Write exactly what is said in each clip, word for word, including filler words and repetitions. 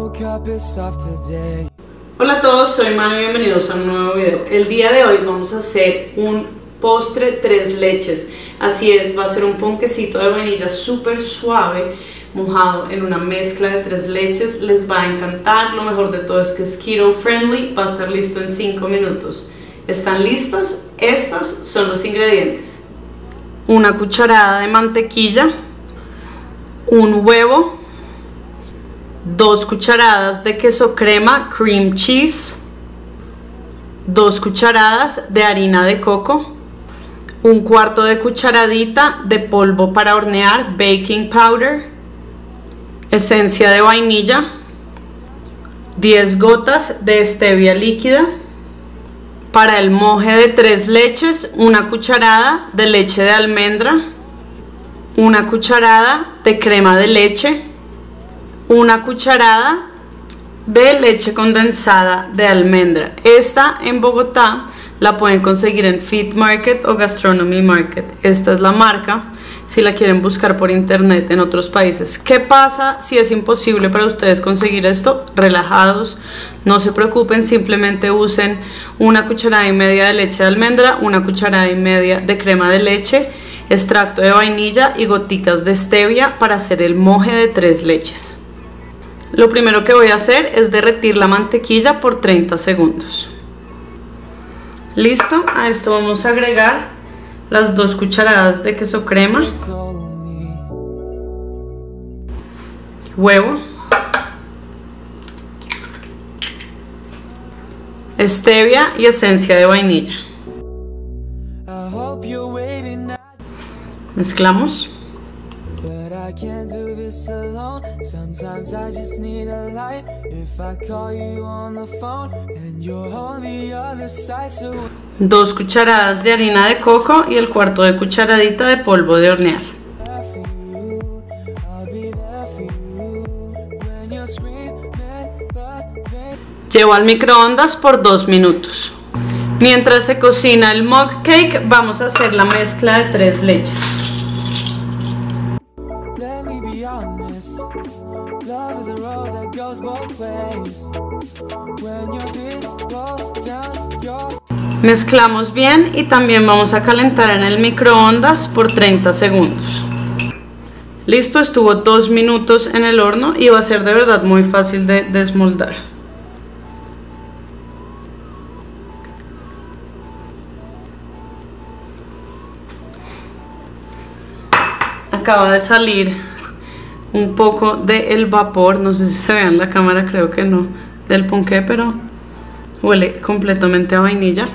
Hola a todos, soy Manu y bienvenidos a un nuevo video. El día de hoy vamos a hacer un postre tres leches. Así es, va a ser un ponquecito de vainilla súper suave, mojado en una mezcla de tres leches. Les va a encantar, lo mejor de todo es que es keto friendly, va a estar listo en cinco minutos. ¿Están listos? Estos son los ingredientes: una cucharada de mantequilla, un huevo, dos cucharadas de queso crema cream cheese, dos cucharadas de harina de coco, un cuarto de cucharadita de polvo para hornear baking powder, esencia de vainilla, diez gotas de stevia líquida. Para el moje de tres leches, una cucharada de leche de almendra, una cucharada de crema de leche, una cucharada de leche condensada de almendra. Esta en Bogotá la pueden conseguir en Fit Market o Gastronomy Market. Esta es la marca, si la quieren buscar por internet en otros países. ¿Qué pasa si es imposible para ustedes conseguir esto? Relajados, no se preocupen, simplemente usen una cucharada y media de leche de almendra, una cucharada y media de crema de leche, extracto de vainilla y goticas de stevia para hacer el moje de tres leches. Lo primero que voy a hacer es derretir la mantequilla por treinta segundos. Listo, a esto vamos a agregar las dos cucharadas de queso crema, huevo, stevia y esencia de vainilla. Mezclamos. Dos cucharadas de harina de coco y el cuarto de cucharadita de polvo de hornear. Llevo al microondas por dos minutos. Mientras se cocina el mug cake, vamos a hacer la mezcla de tres leches. Mezclamos bien y también vamos a calentar en el microondas por treinta segundos. Listo, estuvo dos minutos en el horno y va a ser de verdad muy fácil de desmoldar. Acaba de salir un poco del vapor, no sé si se ve en la cámara, creo que no, del ponqué, pero huele completamente a vainilla.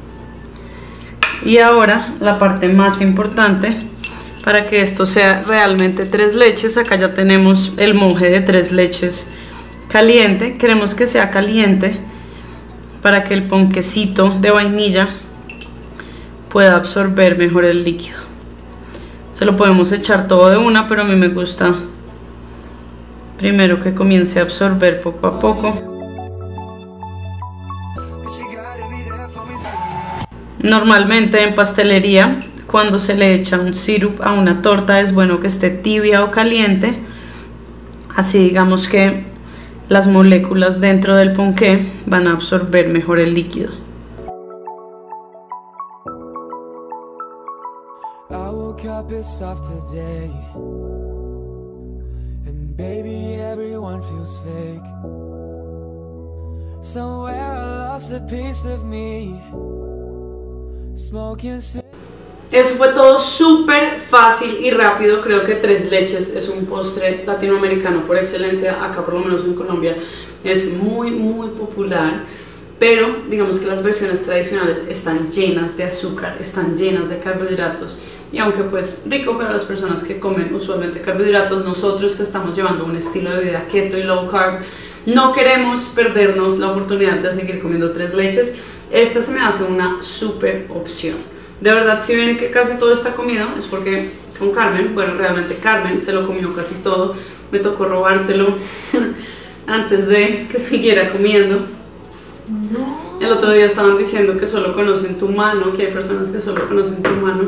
Y ahora la parte más importante para que esto sea realmente tres leches. Acá ya tenemos el moje de tres leches caliente. Queremos que sea caliente para que el ponquecito de vainilla pueda absorber mejor el líquido. Se lo podemos echar todo de una, pero a mí me gusta primero que comience a absorber poco a poco. Normalmente en pastelería, cuando se le echa un sirope a una torta, es bueno que esté tibia o caliente. Así digamos que las moléculas dentro del ponqué van a absorber mejor el líquido. Baby, everyone feels fake. Somewhere I lost a piece of me. Smoking. Eso fue todo súper fácil y rápido. Creo que tres leches es un postre latinoamericano por excelencia. Acá por lo menos en Colombia es muy muy popular. Pero digamos que las versiones tradicionales están llenas de azúcar, están llenas de carbohidratos. Y aunque pues rico para las personas que comen usualmente carbohidratos, nosotros que estamos llevando un estilo de vida keto y low carb, no queremos perdernos la oportunidad de seguir comiendo tres leches. Esta se me hace una súper opción. De verdad, si ven que casi todo está comido, es porque con Carmen, bueno, realmente Carmen se lo comió casi todo. Me tocó robárselo antes de que siguiera comiendo. No. El otro día estaban diciendo que solo conocen tu mano, que hay personas que solo conocen tu mano.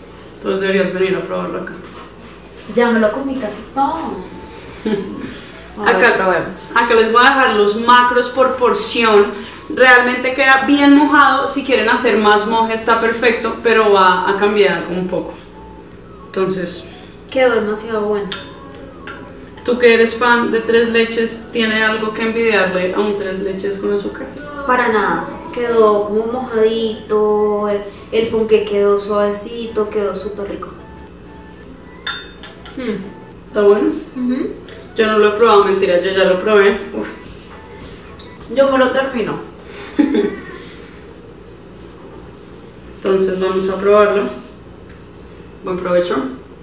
Entonces deberías venir a probarlo acá. Ya me lo comí casi todo. Acá, probemos. acá les voy a dejar los macros por porción. Realmente queda bien mojado. Si quieren hacer más moje está perfecto, pero va a cambiar un poco. Entonces, Quedó demasiado bueno. tú que eres fan de tres leches, ¿tiene algo que envidiarle a un tres leches con azúcar? Para nada. Quedó como mojadito, el, el ponqué quedó suavecito, quedó súper rico. Mm. ¿Está bueno? Ujú. Yo no lo he probado, mentira, yo ya lo probé. Uf. Yo me lo termino. Entonces vamos a probarlo. Buen provecho.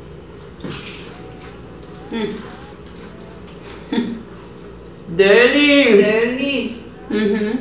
Mm. Deli. Deli. Ujú.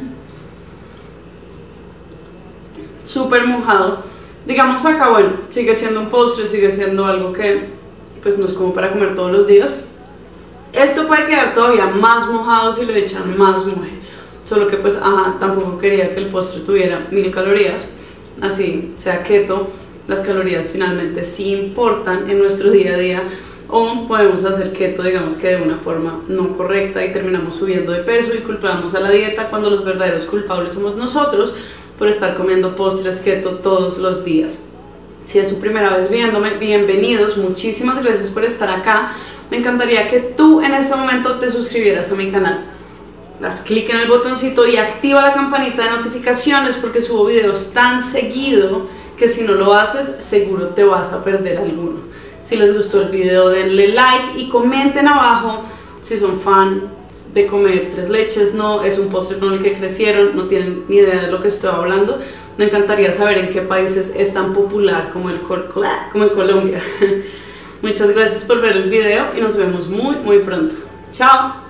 Súper mojado. Digamos acá, bueno, sigue siendo un postre, sigue siendo algo que pues no es como para comer todos los días. Esto puede quedar todavía más mojado si le echan más moje. Solo que pues, ajá, tampoco quería que el postre tuviera mil calorías. Así sea keto, las calorías finalmente sí importan en nuestro día a día. O podemos hacer keto, digamos que de una forma no correcta y terminamos subiendo de peso y culpamos a la dieta cuando los verdaderos culpables somos nosotros por estar comiendo postres keto todos los días. Si es su primera vez viéndome, bienvenidos, muchísimas gracias por estar acá. Me encantaría que tú en este momento te suscribieras a mi canal. Haz clic en el botoncito y activa la campanita de notificaciones porque subo videos tan seguido que si no lo haces seguro te vas a perder alguno. Si les gustó el video denle like y comenten abajo si son fan de comer tres leches, no, es un postre con el que crecieron, no tienen ni idea de lo que estoy hablando. Me encantaría saber en qué países es tan popular como, el, como en Colombia. Muchas gracias por ver el video y nos vemos muy muy pronto. Chao.